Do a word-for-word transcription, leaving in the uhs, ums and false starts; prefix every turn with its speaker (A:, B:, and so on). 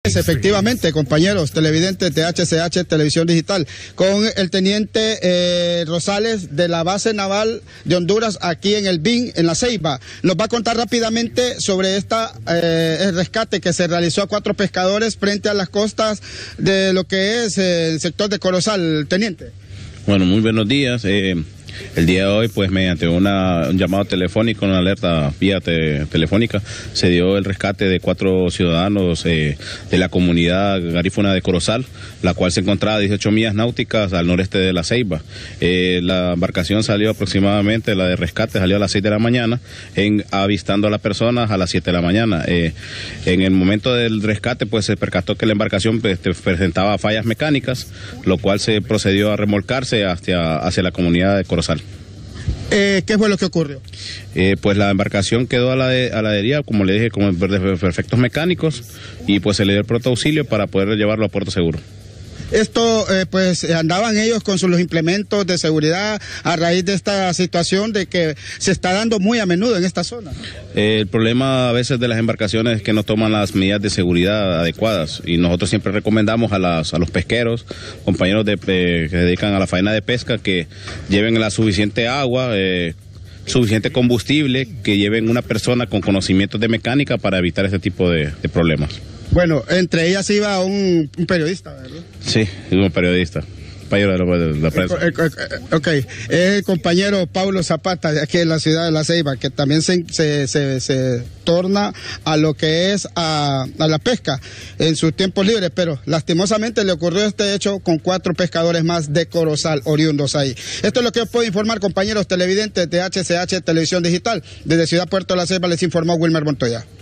A: Efectivamente, compañeros televidentes de H C H Televisión Digital, con el teniente eh, Rosales de la base naval de Honduras aquí en el B I N, en La Ceiba. Nos va a contar rápidamente sobre esta eh, el rescate que se realizó a cuatro pescadores frente a las costas de lo que es eh, el sector de Corozal, teniente.
B: Bueno, muy buenos días. Eh... El día de hoy, pues mediante una, un llamado telefónico, una alerta vía te, telefónica, se dio el rescate de cuatro ciudadanos eh, de la comunidad garífuna de Corozal, la cual se encontraba a dieciocho millas náuticas al noreste de La Ceiba. Eh, la embarcación salió aproximadamente, la de rescate salió a las seis de la mañana, en, avistando a las personas a las siete de la mañana. Eh, en el momento del rescate, pues se percató que la embarcación pues, presentaba fallas mecánicas, lo cual se procedió a remolcarse hacia, hacia la comunidad de Corozal.
A: Eh, ¿Qué fue lo que ocurrió?
B: Eh, pues la embarcación quedó a la, de, a la deriva, como le dije, con perfectos mecánicos, y pues se le dio el pronto auxilio para poder llevarlo a puerto seguro.
A: Esto, eh, pues andaban ellos con sus los implementos de seguridad a raíz de esta situación de que se está dando muy a menudo en esta zona.
B: Eh, el problema a veces de las embarcaciones es que no toman las medidas de seguridad adecuadas, y nosotros siempre recomendamos a, las, a los pesqueros, compañeros de, eh, que se dedican a la faena de pesca, que lleven la suficiente agua, eh, suficiente combustible, que lleven una persona con conocimientos de mecánica para evitar este tipo de, de problemas.
A: Bueno, entre ellas iba un, un periodista, ¿verdad?
B: Sí, un periodista, compañero de la prensa.
A: Eh, eh, ok, es el compañero Paulo Zapata de aquí en la ciudad de La Ceiba, que también se, se, se, se torna a lo que es a, a la pesca en sus tiempos libres, pero lastimosamente le ocurrió este hecho con cuatro pescadores más de Corozal, oriundos ahí. Esto es lo que os puedo informar, compañeros televidentes de H C H Televisión Digital. Desde Ciudad Puerto La Ceiba les informó Wilmer Montoya.